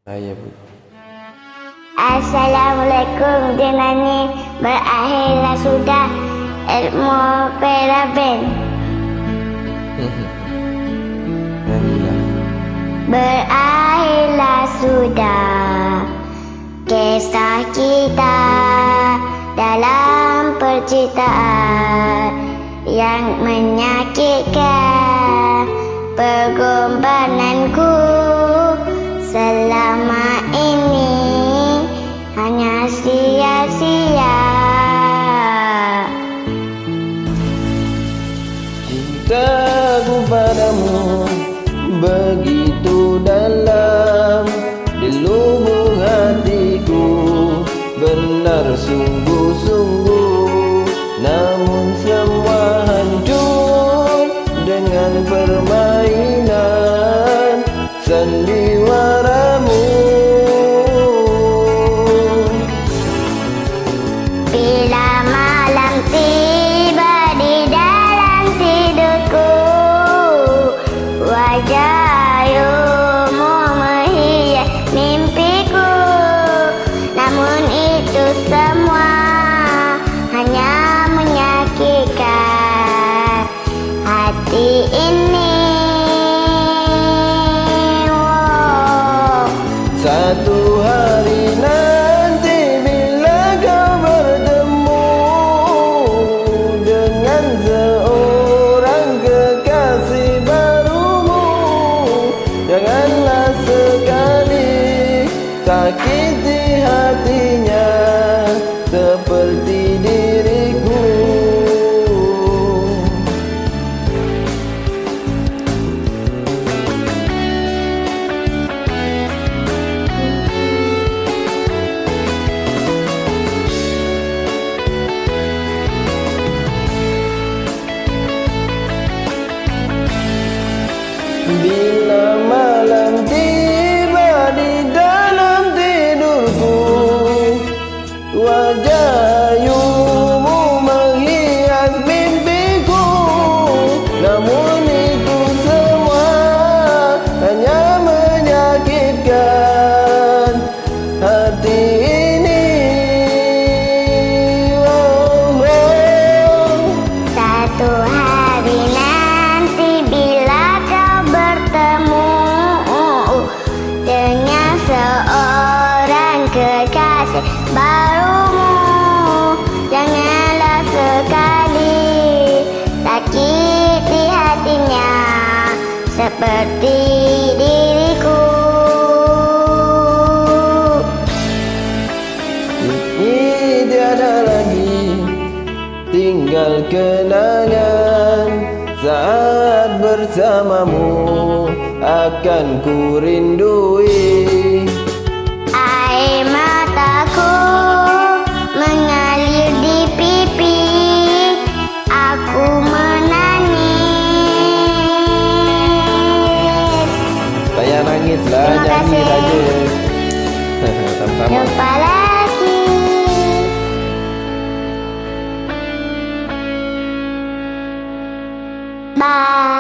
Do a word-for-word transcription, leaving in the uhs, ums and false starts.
Saya Bu. Assalamualaikum, jenani berakhirlah sudah ilmu peraben. Nyanyilah. Berakhirlah sudah kisah kita dalam percintaan yang menyakitkan. Pengorbananku selama ini hanya sia-sia. Cintaku padamu begitu dalam, di lubuk hatiku benar sungguh-sungguh. Namun semua hancur dengan permainan sandiwaramu. Bila malam tiba di dalam tidurku, wajahmu menghias mimpiku. Namun itu semua hanya menyakitkan hati ini. Oh. Satu hari nanti bila kau bertemu dengan seorang kekasih barumu, janganlah sekali sakiti hatinya seperti diriku. Bila malam tiba di dalam tidurku, wajahmu menghias mimpiku. Namun itu semua hanya menyakitkan hati ini. Oh, oh. Satu hari nanti bila kau bertemu dengan seorang kekasih barumu, janganlah sekali sakiti hatinya seperti diriku. Ini tiada lagi tinggal kenangan, saat bersamamu akan ku rindui. Air mataku mengalir di pipi, aku menangis. Saya nangislah, Terima nyanyi kasih. saja. Sama-sama. Jumpa lagi. Bye.